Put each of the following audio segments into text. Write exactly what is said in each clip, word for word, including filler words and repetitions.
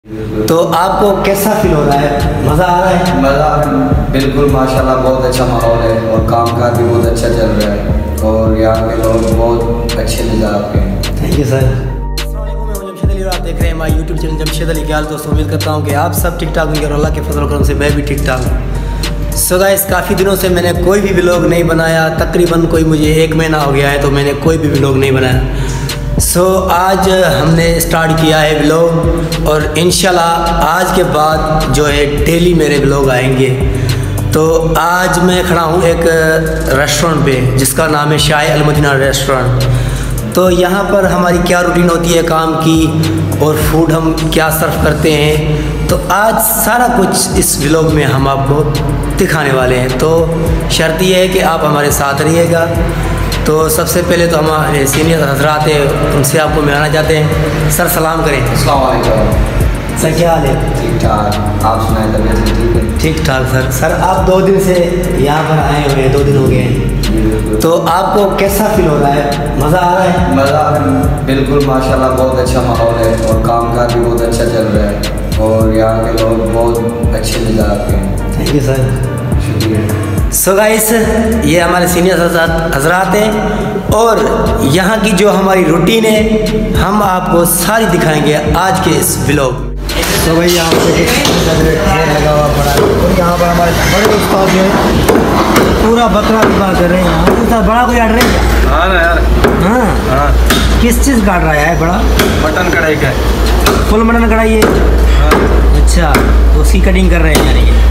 तो आपको कैसा फील हो रहा है? मज़ा आ रहा है? मज़ा बिल्कुल माशाल्लाह, बहुत अच्छा माहौल है और कामकाज भी बहुत अच्छा चल रहा है और यहाँ के लोग बहुत अच्छे मिजाज के हैं। Thank you sir. Jamshed Ali और आप देख रहे हैं हमारे यूट्यूब चैनल जमशेद अली। क्या हाल दोस्तों, उम्मीद करता हूँ कि आप सब ठीक ठाक होंगे और अल्लाह के फजल करम से मैं भी ठीक ठाक हूँ। सो गाइस, काफ़ी दिनों से मैंने कोई भी व्लॉग नहीं बनाया, तकरीबन कोई मुझे एक महीना हो गया है तो मैंने कोई भी व्लॉग नहीं बनाया। सो so, आज हमने स्टार्ट किया है व्लॉग और इंशाल्लाह आज के बाद जो है डेली मेरे व्लॉग आएंगे। तो आज मैं खड़ा हूँ एक रेस्टोरेंट पे जिसका नाम है शाह अल मदीना रेस्टोरेंट। तो यहाँ पर हमारी क्या रूटीन होती है काम की और फूड हम क्या सर्व करते हैं, तो आज सारा कुछ इस व्लॉग में हम आपको दिखाने वाले हैं। तो शर्त यह है कि आप हमारे साथ रहिएगा। तो सबसे पहले तो हमारे सीनियर हजरात हैं, उनसे आपको मिलाना चाहते हैं। सर सलाम करें। अस्सलाम वालेकुम। सर क्या हाल है? ठीक ठाक, आप सुनाएं? तबीयत ठीक है? ठीक ठाक सर। सर आप दो दिन से यहाँ पर आए हुए हैं, दो दिन हो गए हैं, तो आपको कैसा फील हो रहा है? मज़ा आ रहा है? मज़ा बिल्कुल माशाल्लाह, बहुत अच्छा माहौल है और कामकाज भी बहुत अच्छा चल रहा है और यहाँ के लोग बहुत अच्छे मिजाज के हैं। थैंक यू सर, शुक्रिया। सो गाइस, ये हमारे सीनियर हजरात हैं और यहाँ की जो हमारी रूटीन है हम आपको सारी दिखाएंगे आज के इस व्लॉग में। तो भाई यहाँ पे लगा हुआ पड़ा है और यहाँ पर हमारे बड़े उस्ताद जो है पूरा बकरा विवाह कर रहे हैं। यहाँ तो बड़ा कोई ऑर्डर है? हाँ ना यार। हाँ हाँ। किस चीज़ काट रहा है बड़ा? मटन कढ़ाई का। फुल मटन कढ़ाई है? हाँ। अच्छा, तो उसकी कटिंग कर रहे हैं यानी कि,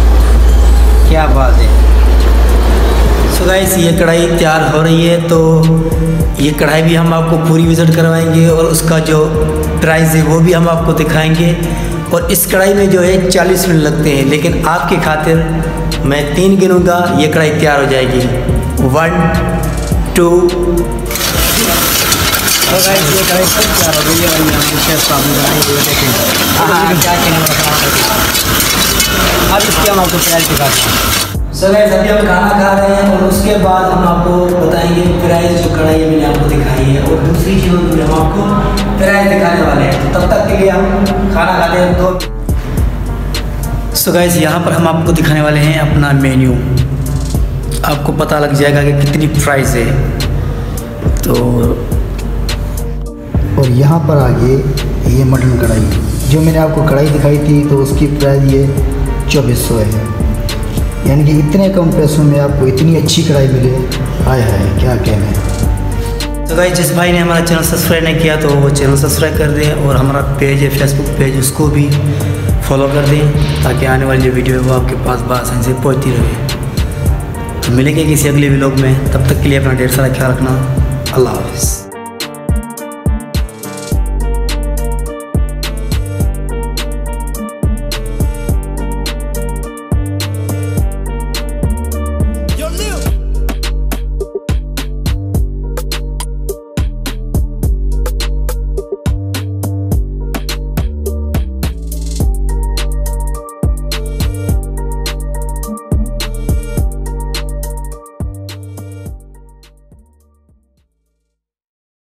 क्या बात है। सो गाइस, ये कढ़ाई तैयार हो रही है, तो ये कढ़ाई भी हम आपको पूरी विज़िट करवाएंगे और उसका जो प्राइस है वो भी हम आपको दिखाएंगे। और इस कढ़ाई में जो है चालीस मिनट लगते हैं, लेकिन आपके खातिर मैं तीन गिनूँगा, ये कढ़ाई तैयार हो जाएगी। One two. तो गाइस, ये कढ़ाई सब तैयार हो गई है और ये हम शेफ साहब ने बनाई हुई है। देखें हाँ क्या कहने वाला। अब इसकी हम आपको प्राइस दिखाते हैं। सो गाइस, अभी हम खाना खा रहे हैं और उसके बाद हम आपको बताएंगे प्राइस जो कढ़ाई है मैंने आपको दिखाई है और दूसरी चीज़ों में हम आपको प्राइस दिखाने वाले हैं। तो तब तक के लिए हम खाना खाते हैं। तो सो गाइस, यहाँ पर हम आपको दिखाने वाले हैं अपना मेन्यू। आपको पता लग जाएगा कि कितनी प्राइस है। तो और यहाँ पर आगे ये मटन कढ़ाई जो मैंने आपको कढ़ाई दिखाई थी, तो उसकी प्राइस ये चौबीस सौ है। यानी कि इतने कम पैसों में आपको इतनी अच्छी कढ़ाई मिले, हाय हाय क्या कहना है। तो गाइस, जिस भाई ने हमारा चैनल सब्सक्राइब नहीं किया तो वो चैनल सब्सक्राइब कर दें और हमारा पेज है फेसबुक पेज, उसको भी फॉलो कर दें ताकि आने वाली जो वीडियो है वो आपके पास आसानी से पहुँचती रहे। तो मिलेंगे किसी अगले व्लॉग में, तब तक के लिए अपना ढेर सारा ख्याल रखना। अल्लाह हाफ़िज़।